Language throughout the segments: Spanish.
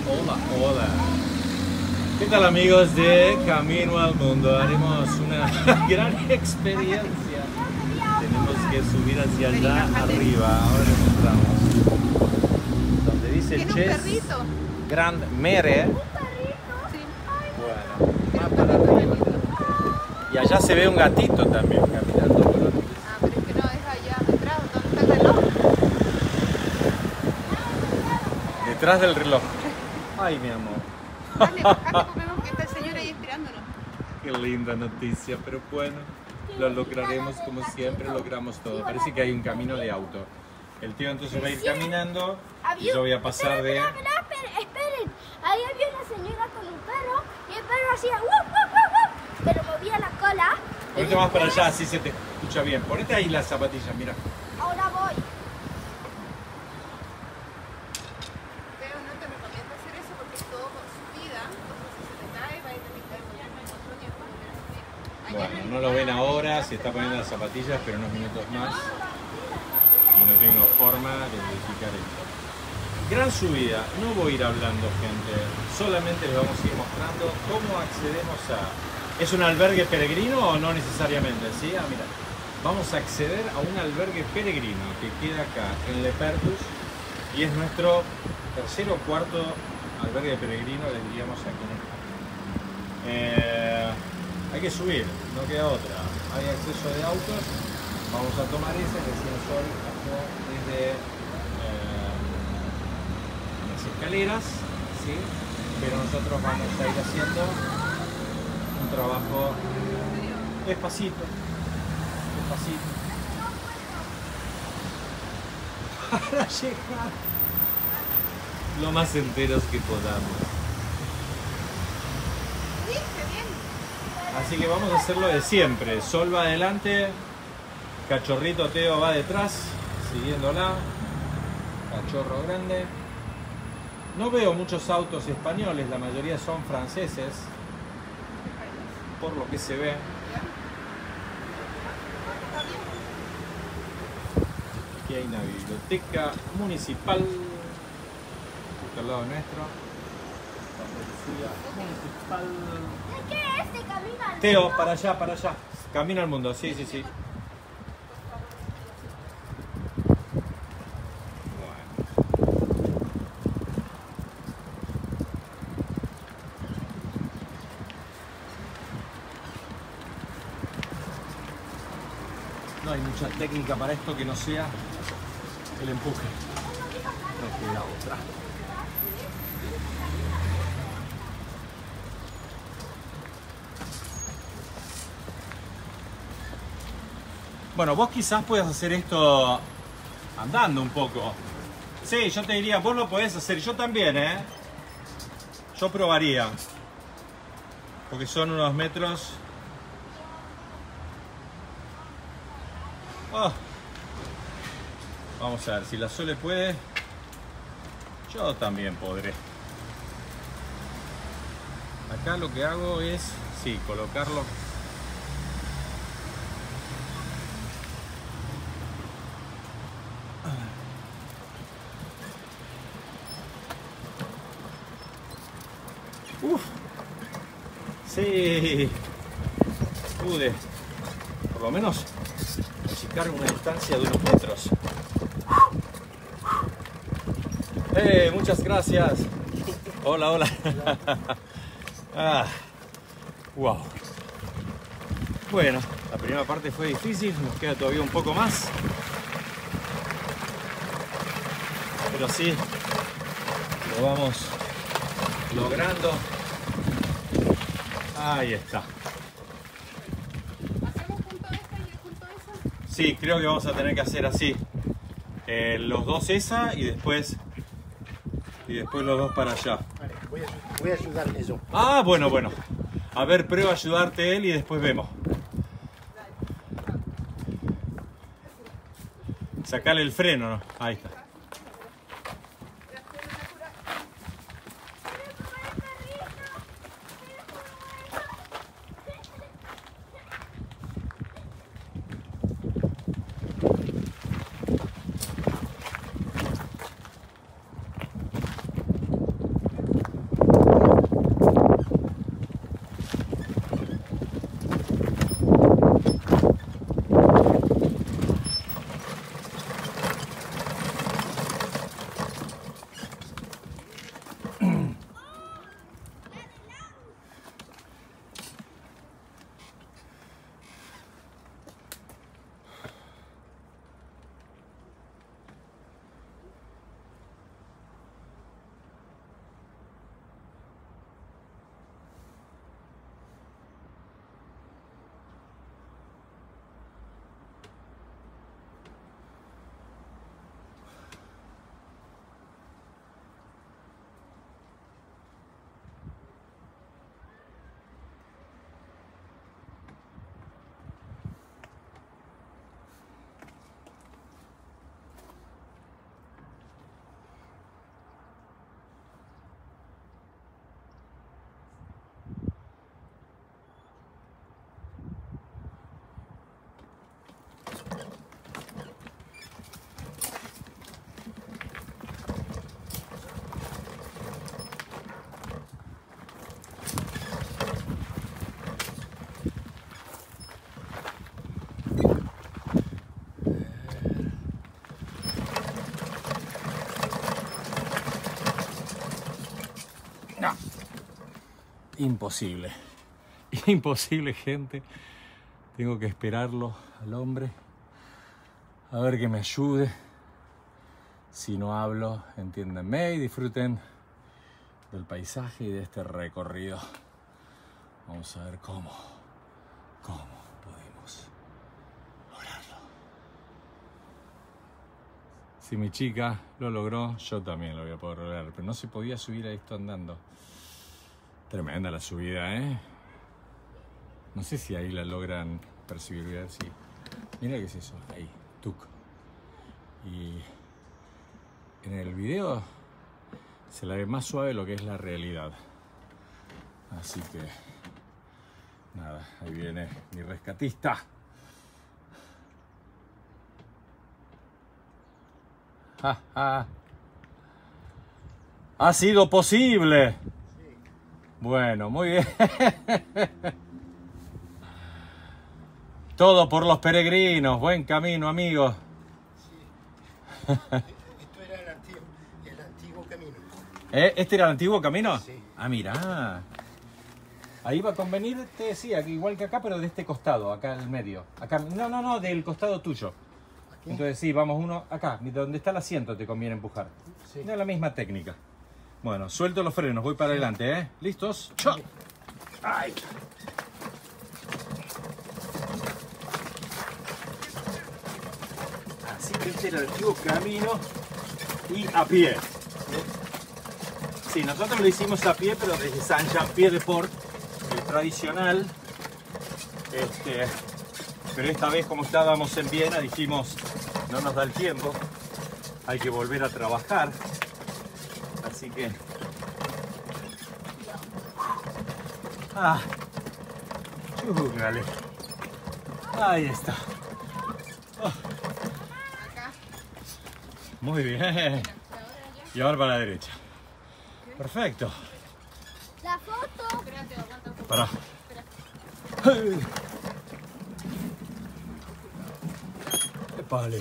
Hola, hola. ¿Qué tal amigos de Camino al Mundo? Haremos una gran experiencia. Tenemos que subir hacia allá arriba. Ahora lo encontramos. Donde dice Tiene un Ches perrito. Grand Mere. Sí. Bueno, más para arriba. Y allá se ve un gatito también caminando por la Ah, pero es que no, es allá detrás, donde está el reloj. detrás del reloj. Ay, mi amor. Dale, bajate porque vemos que está el señor ahí esperándonos. Qué linda noticia, pero bueno, lo lograremos como siempre, logramos todo. Parece que hay un camino de auto. El tío entonces va a ir caminando y yo voy a pasar de... Esperen, ahí había una señora con un perro y el perro hacía ¡wup! Pero movía la cola. Un poquito más para allá, así se te escucha bien. Ponete ahí las zapatillas, mira. Ahora voy. Pero no te recomiendo hacer eso porque es todo con subida. Entonces si se te cae, va a tener que caer con el montón y después volver a subir. Bueno, no lo ven ahora, se está poniendo las zapatillas, pero unos minutos más. Y no tengo forma de verificar esto. Gran subida, no voy a ir hablando, gente. Solamente les vamos a ir mostrando cómo accedemos a... ¿Es un albergue peregrino o no necesariamente? ¿Sí? Ah, mira. Vamos a acceder a un albergue peregrino que queda acá en Lepertus y es nuestro tercer o cuarto albergue peregrino, les diríamos aquí en España. Hay que subir, no queda otra. Hay acceso de autos. Vamos a tomar ese, recién el sol bajó desde las escaleras, ¿sí? Pero nosotros vamos a ir haciendo un trabajo despacito, despacito, para llegar lo más enteros que podamos. Sí, qué bien. Así que vamos a hacerlo de siempre. Sol va adelante, cachorrito Teo va detrás, siguiéndola. Cachorro grande. No veo muchos autos españoles, la mayoría son franceses, por lo que se ve. Aquí hay una biblioteca municipal, justo al lado nuestro. La policía municipal. ¿Qué es este camino? Teo, para allá, para allá. Camino al mundo, sí, sí, sí. No hay mucha técnica para esto que no sea el empuje. No queda otra. Bueno, vos quizás puedas hacer esto andando un poco. Sí, yo te diría, vos lo podés hacer. Yo también, ¿eh? Yo probaría. Porque son unos metros... Oh. Vamos a ver, si la Sole puede, yo también podré. Acá lo que hago es, sí, colocarlo. Uf, sí, pude, por lo menos, achicar una distancia de unos metros. Muchas gracias. Hola, hola. Ah, wow. Bueno, la primera parte fue difícil, nos queda todavía un poco más. Pero sí, lo vamos logrando. Ahí está. ¿Hacemos junto esta y junto esa? Sí, creo que vamos a tener que hacer así. Los dos esa y después los dos para allá. Vale, voy a ayudar en eso. Ah, bueno, bueno. A ver, prueba a ayudarte él y después vemos. Sacale el freno, ¿no? Ahí está. imposible. Imposible, gente. Tengo que esperarlo al hombre. A ver que me ayude. Si no hablo, entiéndanme y disfruten del paisaje y de este recorrido. Vamos a ver cómo podemos lograrlo. Si mi chica lo logró, yo también lo voy a poder lograr. Pero no se podía subir a esto andando. Tremenda la subida, ¿eh? No sé si ahí la logran percibir. Voy a ver si... Mira qué es eso. Ahí, tuc. Y en el video se la ve más suave lo que es la realidad. Así que... Nada, ahí viene mi rescatista. ¡Ja, ja! ¡Ha sido posible! Bueno, muy bien. Todo por los peregrinos. Buen camino, amigos. Sí. Esto era el antiguo camino. ¿Este era el antiguo camino? Sí. Ah, mirá. Ahí va a convenir, te decía, igual que acá, pero de este costado, acá en el medio. Acá, no, del costado tuyo. ¿Aquí? Entonces sí, vamos uno acá, donde está el asiento te conviene empujar. Sí. No es la misma técnica. Bueno, suelto los frenos, voy para adelante, ¿eh? ¿Listos? ¡Chao! ¡Ay! Así que este era el antiguo camino y a pie. Sí, nosotros lo hicimos a pie, pero desde Saint-Jean-Pied-de-Port, el tradicional. Pero esta vez, como estábamos en Viena, dijimos, no nos da el tiempo, hay que volver a trabajar. Así que... ¡Ah! ¡Chúgale! Ahí está. Oh. Acá. Muy bien. Y ahora para la derecha. Perfecto. La foto. Espérate, aguanta un poco. Pará. Espera. Epale.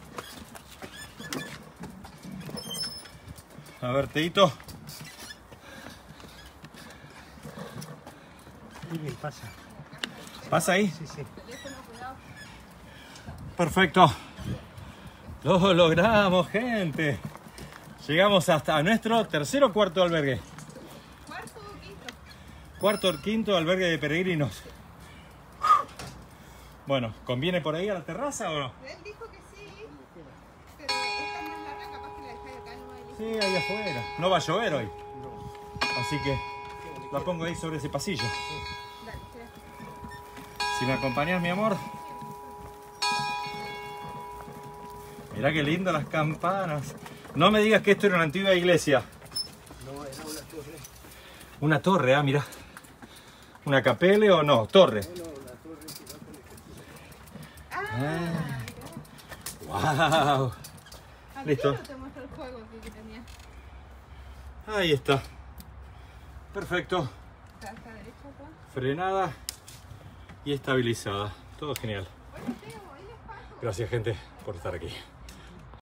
A ver, Teito. Sí, pasa. ¿Pasa ahí? Sí, sí. Teléfono, cuidado. Perfecto. Lo logramos, gente. Llegamos hasta nuestro tercer o cuarto albergue. ¿Cuarto o quinto? Cuarto o quinto albergue de peregrinos. Bueno, ¿conviene por ahí a la terraza o no? Él dijo que sí, pero esta es más larga, capaz que la dejáis acá, no hay Sí, ahí afuera. No va a llover hoy. No. Así que la pongo ahí sobre ese pasillo. Dale, espera. Si me acompañas, mi amor. Mirá qué lindo las campanas. No me digas que esto era una antigua iglesia. No, era una torre. Una torre, ah, mirá. ¿Una capelle o no? Torre. No, la torre que va con el castillo. ¡Wow! Al Listo. tiro te muestro el juego aquí que tenía. Ahí está. Perfecto. Está a la derecha acá. Frenada y estabilizada. Todo genial. Bueno, Teo, ahí les paso. Gracias, gente, por estar aquí.